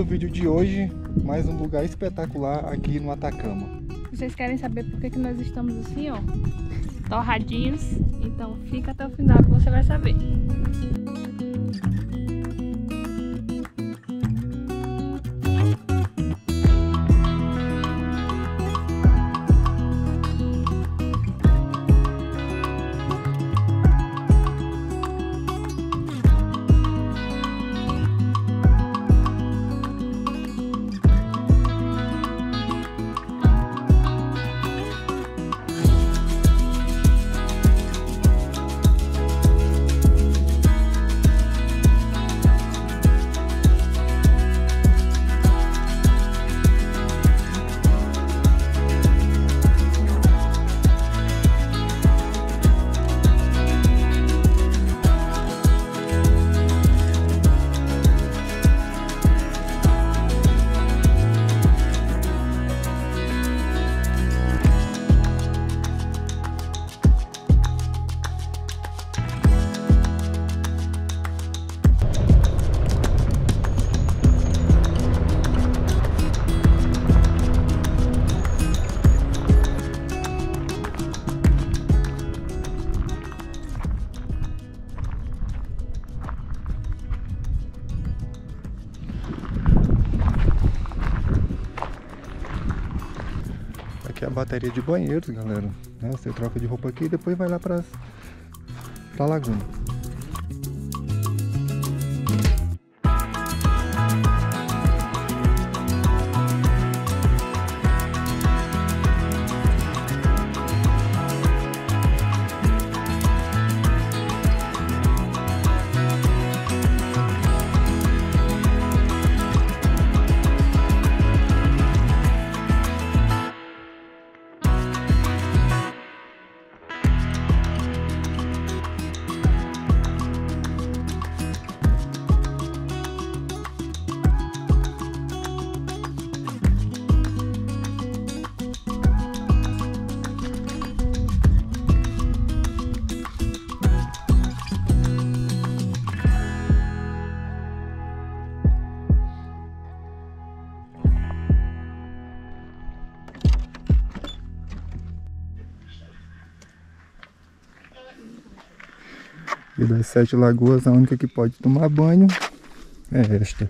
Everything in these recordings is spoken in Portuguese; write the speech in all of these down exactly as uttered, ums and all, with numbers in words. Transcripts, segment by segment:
o vídeo de hoje, mais um lugar espetacular aqui no Atacama. Vocês querem saber por que, que nós estamos assim, ó, torradinhos? Então fica até o final que você vai saber. Aqui é a bateria de banheiros, galera. Né? Você troca de roupa aqui e depois vai lá para a laguna. E das sete lagoas, a única que pode tomar banho é esta.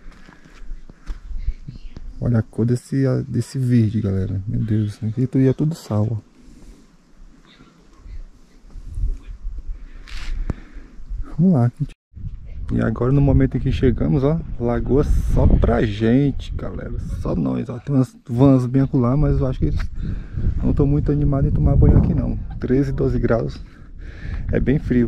Olha a cor desse, desse verde, galera. Meu Deus, aqui é tudo sal, ó. Vamos lá. E agora, no momento em que chegamos, ó, lagoa só pra gente, galera. Só nós, ó. Tem umas vans bem acolá, mas eu acho que eles não estão muito animados em tomar banho aqui não. treze, doze graus. É bem frio.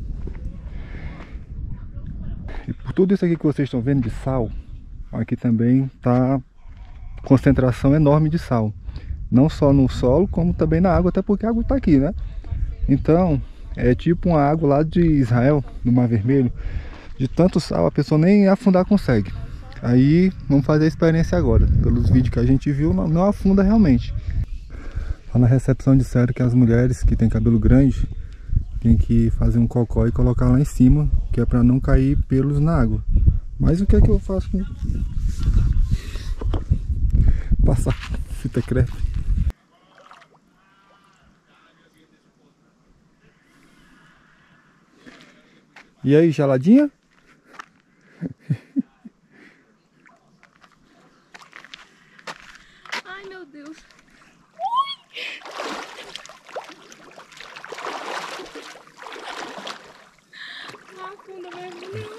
E por tudo isso aqui que vocês estão vendo de sal, aqui também tá concentração enorme de sal. Não só no solo, como também na água, até porque a água tá aqui, né? Então, é tipo uma água lá de Israel, no Mar Vermelho. De tanto sal, a pessoa nem afundar consegue. Aí, vamos fazer a experiência agora. Pelos vídeos que a gente viu, não, não afunda realmente. Lá na recepção disseram que as mulheres que têm cabelo grande tem que fazer um cocó e colocar lá em cima, que é para não cair pelos na água. Mas o que é que eu faço com... Passar fita crepe. E aí, geladinha? Ai, meu Deus. Não afunda mesmo, não.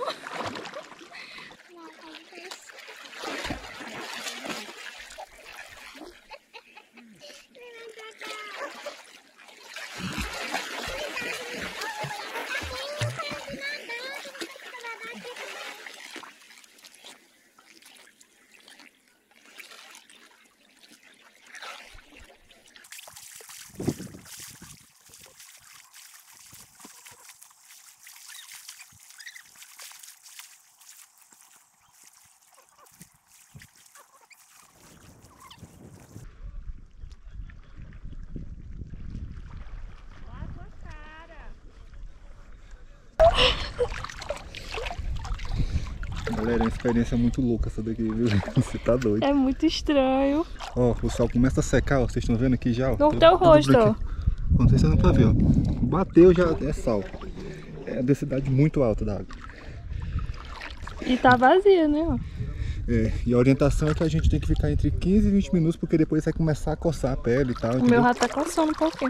Galera, é uma experiência muito louca essa daqui, viu? Você tá doido. É muito estranho. Ó, o sol começa a secar, ó. Vocês estão vendo aqui já, ó. No teu rosto, ó. Não sei se não pra ver, ó. Bateu já, é sal. É a densidade muito alta da água. E tá vazia, né? Ó. É, e a orientação é que a gente tem que ficar entre quinze e vinte minutos, porque depois vai começar a coçar a pele e tal. O entendeu? meu já tá coçando um pouquinho.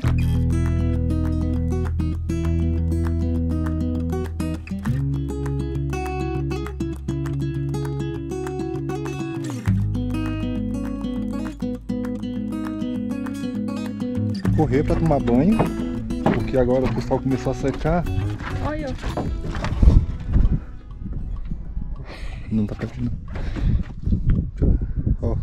Correr para tomar banho, porque agora o sol começou a secar. Olha. Não tá perto não. Ó.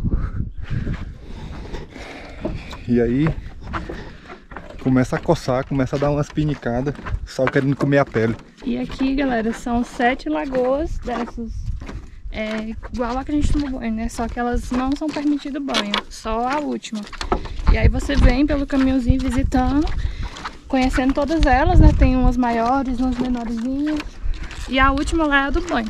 E aí começa a coçar, começa a dar umas pinicadas, só querendo comer a pele. E aqui, galera, são sete lagoas dessas, é, igual a que a gente tomou banho, né? Só que elas não são permitido banho, só a última. E aí você vem pelo caminhozinho visitando, conhecendo todas elas, né? Tem umas maiores, umas menorzinhas. E a última lá é a do banho.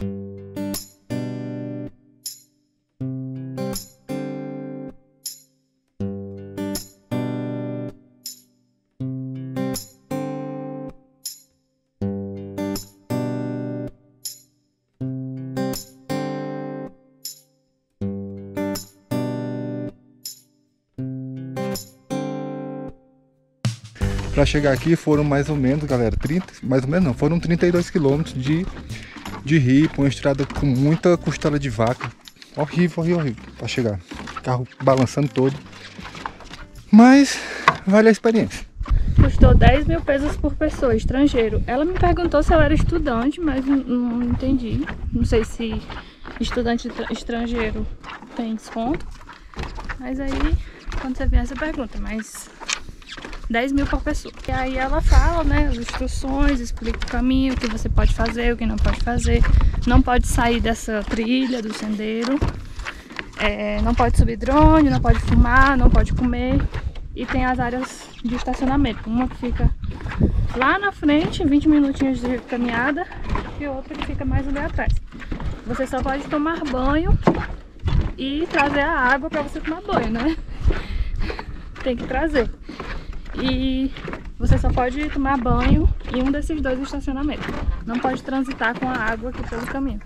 Para chegar aqui foram mais ou menos, galera, trinta, mais ou menos não, foram trinta e dois quilômetros de, de rio, uma estrada com muita costela de vaca. Horrível, horrível, horrível para chegar. Carro balançando todo. Mas vale a experiência. Custou dez mil pesos por pessoa, estrangeiro. Ela me perguntou se eu era estudante, mas não, não entendi. Não sei se estudante estrangeiro tem desconto. Mas aí, quando você vier, você pergunta, mas dez mil por pessoa. E aí ela fala, né, as instruções, explica o caminho, o que você pode fazer, o que não pode fazer. Não pode sair dessa trilha, do sendeiro. É, não pode subir drone, não pode fumar, não pode comer. E tem as áreas de estacionamento. Uma que fica lá na frente, vinte minutinhos de caminhada, e outra que fica mais ali atrás. Você só pode tomar banho e trazer a água para você tomar banho, né? Tem que trazer. E você só pode tomar banho em um desses dois estacionamentos. Não pode transitar com a água aqui pelo caminho.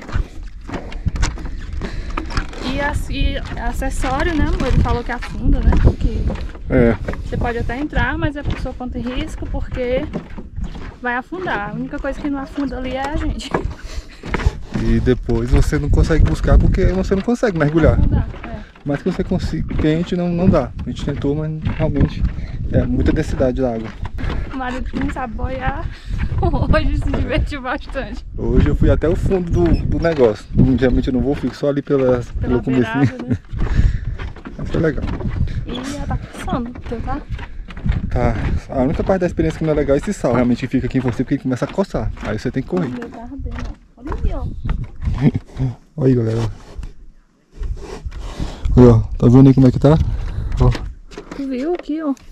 E, assim, acessório, né, amor? Ele falou que afunda, né? Porque É. você pode até entrar, mas a pessoa conta em risco porque vai afundar. A única coisa que não afunda ali é a gente. E depois você não consegue buscar porque você não consegue mergulhar. Afundar, é. Mas que você consiga, quente não, não dá. A gente tentou, mas realmente é muita densidade da água. O marido que não sabe boiar, hoje se divertiu bastante. Hoje eu fui até o fundo do, do negócio. Geralmente eu não vou, fico só ali pela, Pela pelo comecinho. beirada, né? Mas foi legal. E ela tá coçando, tá? Tá. A única parte da experiência que não é legal é esse sal. Realmente fica aqui em você porque ele começa a coçar. Aí você tem que correr. Meu carro dele, ó. Olha aí, ó. Olha aí, galera. Olha, ó. Tá vendo aí como é que tá? Ó. Tu viu aqui, ó?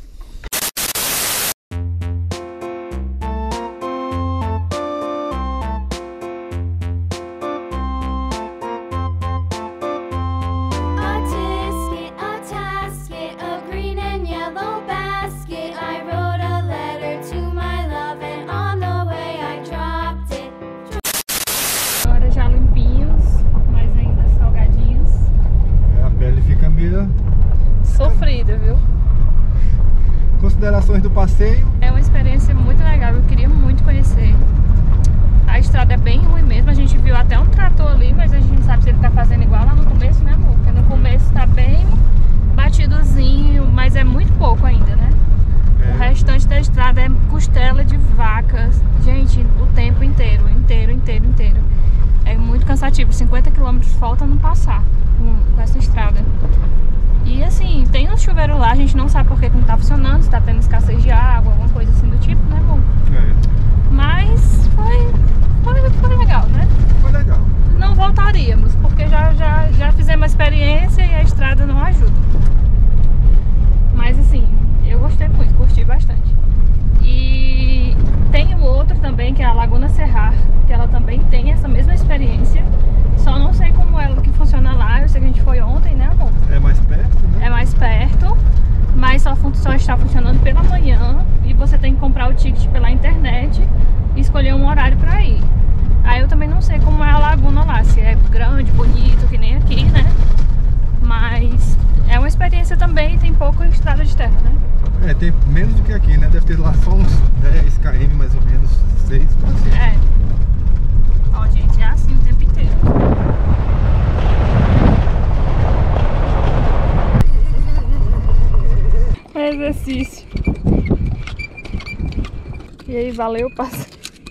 Agora já limpinhos, mas ainda salgadinhos. A pele fica meio... Sofrida, viu? Considerações do passeio. É uma experiência muito legal, eu queria muito conhecer. A estrada é bem ruim mesmo, a gente viu até um trator ali, mas a gente não sabe se ele tá fazendo igual lá no começo, né, amor? Porque no começo tá bem batidozinho, mas é muito pouco ainda, né? É. O restante da estrada é costela de vacas, gente, o tempo inteiro, inteiro, inteiro, inteiro. É muito cansativo, cinquenta quilômetros falta não passar com, com essa estrada. E assim, tem um chuveiro lá, a gente não sabe por que não tá funcionando, se tá tendo escassez de água, alguma coisa assim do tipo, né, amor? É. Mas foi, foi, foi legal, né? Foi legal. Não voltaríamos, porque já, já, já fizemos a experiência e a estrada não ajuda. Mas assim, eu gostei muito, curti bastante. E tem o outro também, que é a Laguna Serrar, que ela também tem essa mesma experiência, eu não sei como é que funciona lá. Eu sei que a gente foi ontem, né, amor? É mais perto, né? É mais perto, mas só, só está funcionando pela manhã e você tem que comprar o ticket pela internet e escolher um horário pra ir. Aí eu também não sei como é a laguna lá, se é grande, bonito, que nem aqui, né? Mas é uma experiência também e tem pouco estrada de terra, né? É, tem menos do que aqui, né? Deve ter lá só uns dez quilômetros mais ou menos, seis, pode ser. É. Ó, gente, é assim o tempo inteiro. É exercício. E aí, valeu, passa.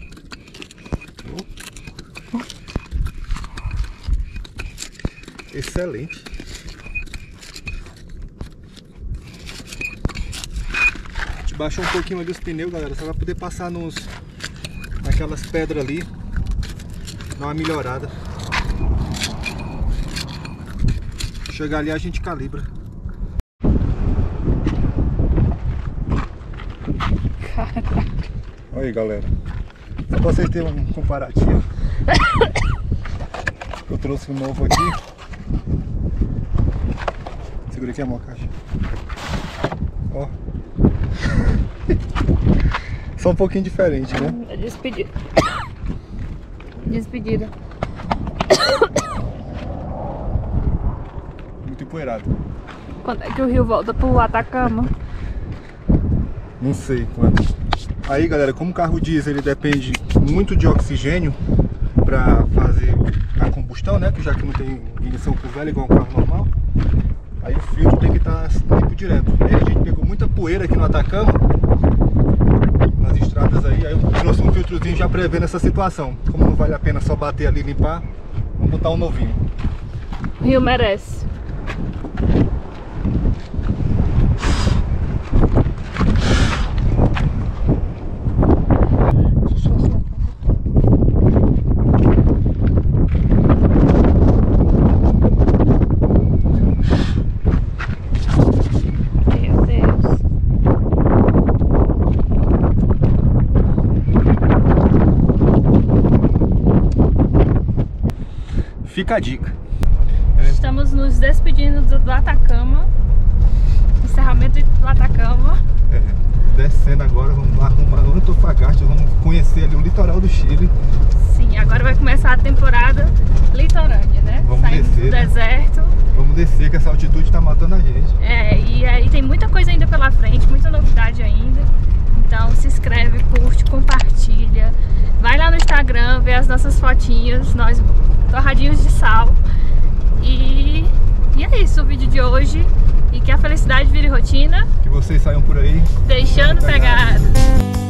Excelente. A gente baixou um pouquinho ali os pneus, galera, só vai poder passar nos naquelas pedras ali, dar uma melhorada. Chegar ali a gente calibra. Caraca. Olha aí, galera, só pra vocês terem um comparativo. Eu trouxe um novo aqui. Segura aqui a mão, caixa. Ó. Só um pouquinho diferente, né? É despedida. Despedida. Muito empoeirado. Quando é que o rio volta pro Atacama? Não sei quando. Aí, galera, como o carro diesel ele depende muito de oxigênio para fazer a combustão, né? Que já que não tem ignição por vela igual um carro normal. Aí o filtro tem que estar limpo direto. Aí a gente pegou muita poeira aqui no Atacama, nas estradas aí, aí eu trouxe um filtrozinho já prevendo essa situação. Como não vale a pena só bater ali e limpar, vamos botar um novinho. O rio merece. Fica a dica. Estamos nos despedindo do, do Atacama. Encerramento do Atacama. É, descendo agora, vamos arrumar Antofagasta, vamos conhecer ali o litoral do Chile. Sim, agora vai começar a temporada litorânea, né? Vamos Saindo descer, do né? deserto. Vamos descer, que essa altitude tá matando a gente. É, e aí tem muita coisa ainda pela frente, muita novidade ainda. Então se inscreve, curte, compartilha. Vai lá no Instagram, vê as nossas fotinhas, nós torradinhos de sal. E, e é isso o vídeo de hoje. E que a felicidade vire rotina. Que vocês saiam por aí Deixando pegada.